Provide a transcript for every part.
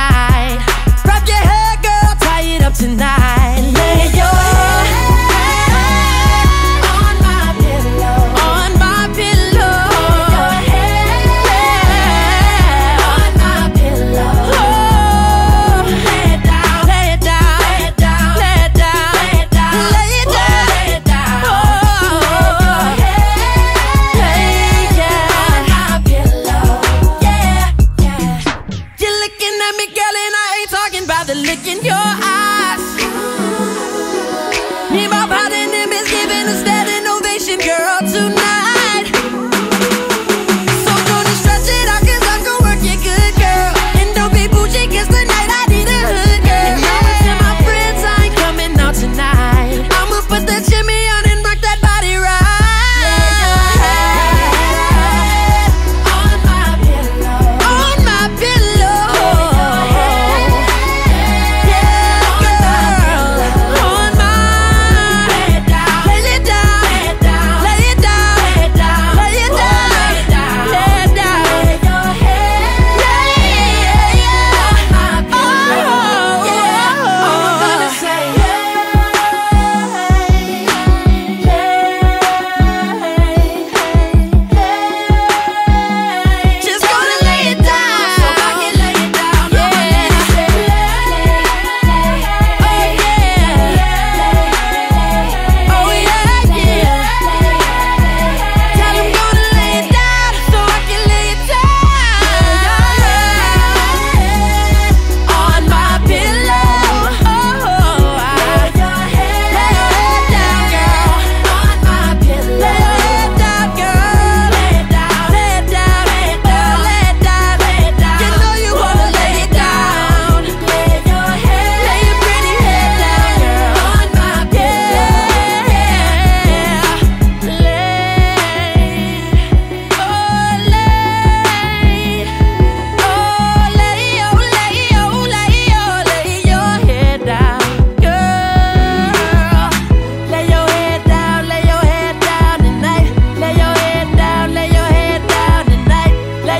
night. Wrap your hair, girl, tie it up tonight. Lay your head on my pillow, on my pillow. Lay your head on my pillow. Oh, lay it down, lay it down, lay it down, lay it down, lay it down, lay it down, lay it down. Oh, the look in your eyes. Me, my body, and them is giving a standing ovation, girl, tonight. So don't you stretch it out, 'cause I can work it good, girl. And don't be bougie, 'cause tonight I need a hood, girl. And I'ma tell my friends I ain't coming out tonight. I'ma put that shimmy on and rock that body right. On my pillow, on my pillow.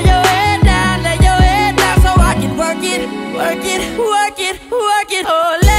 Work it, work it, oh.